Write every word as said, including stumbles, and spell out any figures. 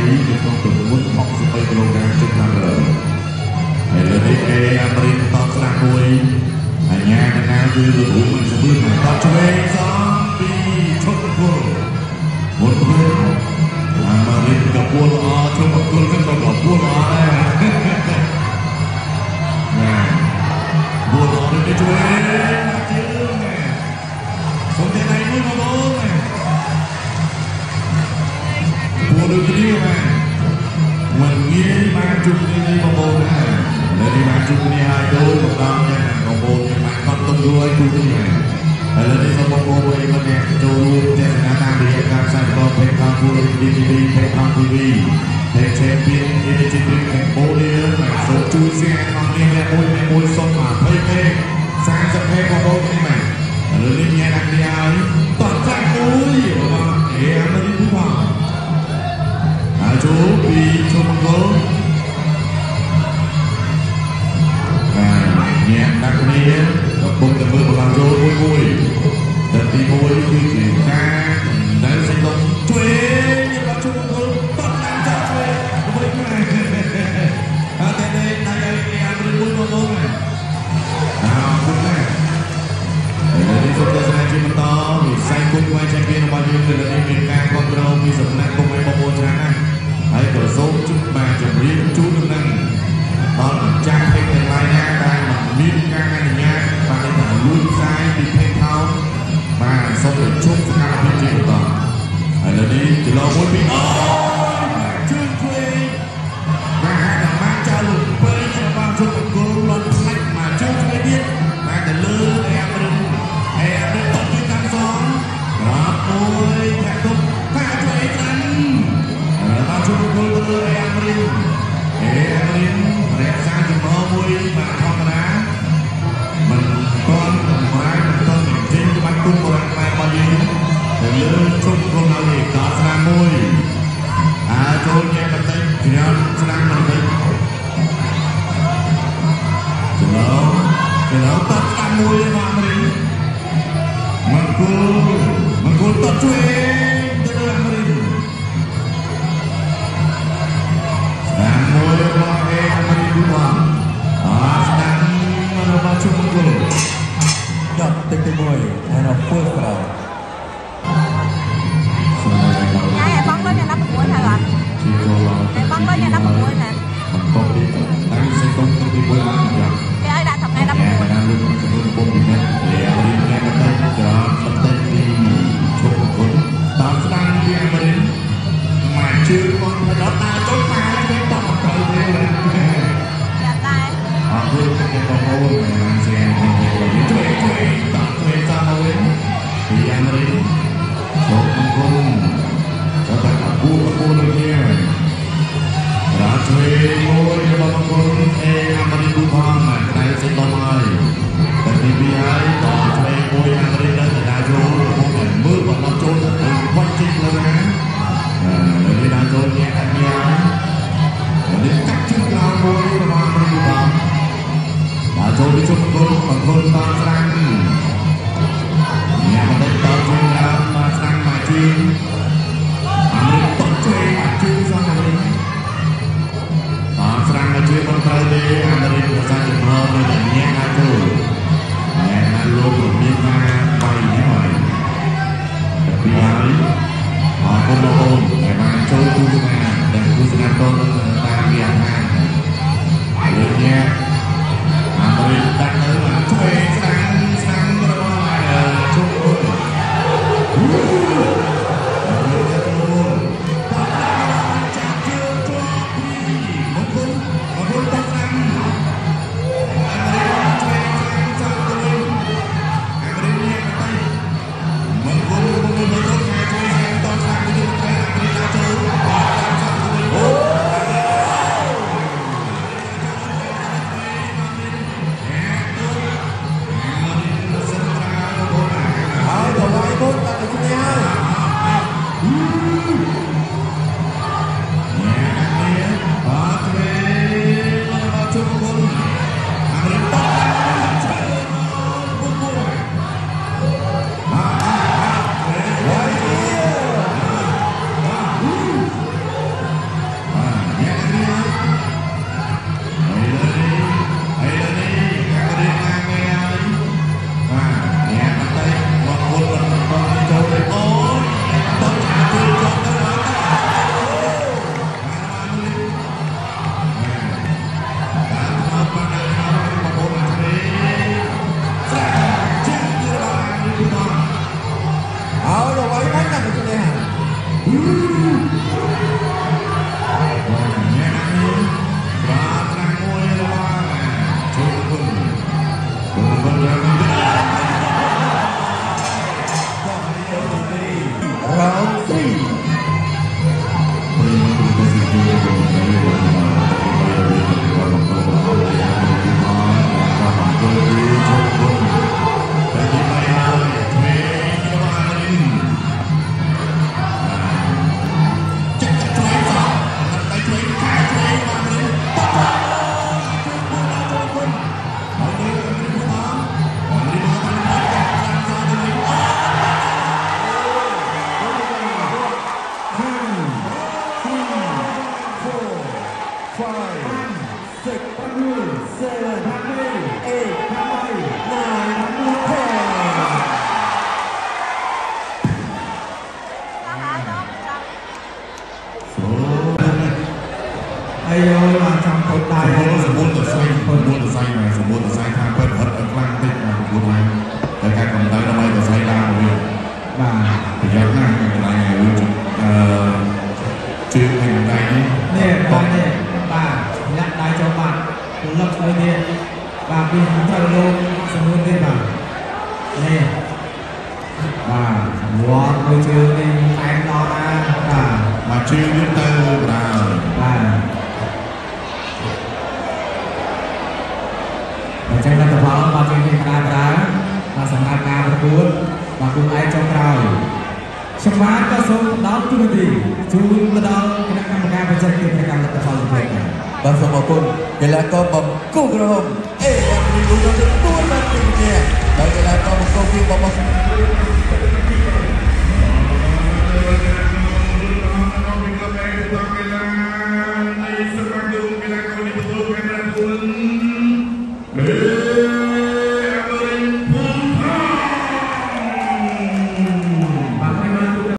នៅក្នុងទម្ងន់หกสิบគីឡូក្រាមជិតខាងលើហើយលើនេះគេអាមេរិកតបស្នាមមួយអញ្ញាកណាគឺរូបមិនស្មើនឹងតបឆ្វេងសំពីឈុតគល់មុនវិញអាមេរិកក៏ពួលល្អឈុតគល់ក៏ក៏ពួលល្អដែរណាពួលល្អនេះឆ្វេងជើងណាសុំតែដៃមួយមកបងណាពួលដូចគ្នាបាទមិនងាយបានជួបគ្នាបងប្អូនណានៅនេះបានជួបគ្នាហើយដូចបងប្អូនយ៉ាងណាបងប្អូនបានកត់ទុកយូរហើយជួបគ្នាហើយលើនេះសូមបងប្អូនមួយគាត់អ្នកចូលរួមទស្សនាតាមរយៈការផ្សាយរបស់ពេកខាងគូរីទីវីពេកខាងទីវីពេកឆេមពីនអ៊ីនីជីទីកម្ពុជាបាទសូមជួយ share ដល់គ្នាអ្នកមួយអ្នកមួយសូមមកភ័យពេកសាមសិបពេកបងប្អូននេះបាទលើនេះញ៉ាំដាក់គ្នាហើយតតចាក់មួយរបស់អេអាមេរិកផងហើយចូលពីជុំអង្គរបាទញ៉ាំដាក់គ្នាកំពុងតែមើលបលាំងចូលមួយមួយតែទីមួយគឺជាការដែលសេចក្ដីជួយរបស់ជុំអង្គរតតឡើងចាក់ជួយមួយខ្មែរហើយតែតែដៃឲ្យអាមេរិកមួយមកមកណាអរគុណណាស់ហើយនេះសូមទស្សនាជាបន្តវិស័យគុណវាយchampionរបស់យើងគឺនេះមានការគ្រប់គ្រងពីសំណាក់គុំឯបងប្អូនច្រើនណាស់ហើយក៏សូមជូនបាទជម្រាបជូនដំណឹងដល់ម្ចាស់ពេកទាំងឡាយណាដែលមិនមានការអនុញ្ញាតបានតែលួចផ្សាយពីពេកថោកបាទសូមជប់សកម្មភាពជាបន្តហើយលើនេះគីឡូមួយពីអូជឿនជួយបាទហាក់តែបានចោលពេករបស់ជប់អង្គរលន់ផ្លាច់មកជឿនជួយទៀតបាទទៅលើអេអាមេរិកអេអាមេរិកតបពីតាមសងក្របមួយតែទុកថាជួយខ្លាំងបាទជប់អង្គរទៅលើអេអាមេរិកអេអាមេរិករក្សាចំណងមួយបាទធម្មតាមិនទាន់តម្រាយមិនទាន់ចេញបាត់គុំបុរាណខ្មែររបស់យើងទៅលើជប់ក្រុមនៅនេះក៏ស្នាមមួយអាចចូលញ៉ាំបន្តិចជ្រាបស្នាមបន្តិចចំណងចំណងតបស្នាមមួយរបស់អាមេរិកមកគូមកគូតបជួយទៅលើអាមេរិកស្នាមមួយរបស់អេអាមេរិករបស់អស្នាមរបស់ជុំអង្គរចាប់ទឹកទីមួយហើយនៅពុលក្រៅហើយបងលុយអ្នកណាប្រកួតហើយអត់ហើយបងលុយអ្នកណាប្រកួតហ្នឹងបន្តពីតែសេកុំទឹកទីមួយឡើងយ៉ាងគេឲ្យដាក់ថ្ងៃដល់ប្រកួតបានលុយចំនួនពុំនេះលេអាមេរិកអ្នកតែក្រោមបន្តិចពីជុំអង្គរតាមស្ដាំពីអាមេរិកមកជឿបងដល់តាចុចមកគេតបទៅទេយ៉ាតែអរគុណបងប្អូនបានស្គាល់បងប្អូនជួយជួយតបជួយតាមវិញពីអាមេរិកជុំអង្គរក៏តែអពូអពូដូចគ្នារាជួយមួយរបស់អង្គរអេអាមេរិកផងតែសេចក្ដីហើយតែទីពីហើយក៏ជួយមួយអាមេរិកដល់តាចូលមកមើលបន្តចូលទៅបាត់ជិះលើណាលើនេះដល់ចូលញ៉ាំអញ្ញានេះកាត់ជិះក្រោមមួយរបស់អាមេរិកផងដល់ចូលពីជុំអង្គរអង្គរតាមស្រាំងញ៉ាំបន្តិចដល់ជួយដល់មកស្រាំងមកជិះអាមេរិកតត់ជួយមកជិះសោះអាមេរិកតាមស្រាំងមកជិះមិនត្រូវទេអាមេរិកភាសាចំណងនៅតែញ៉ាំដល់ចូលញ៉ាំដល់លោកមានការបាយនេះហើយតែពីហើយអរគុណបងប្អូនដែលបានចូលទស្សនាដែលទស្សនាតនតាមវាអាហារលើកញ៉ាំអាមេរិកដាក់នៅជួយស្ដាំស្ដាំរបស់ជុំអង្គរ Eh, yang beri bukan tentu nantinya. Baiklah, kau berkopi, bapak.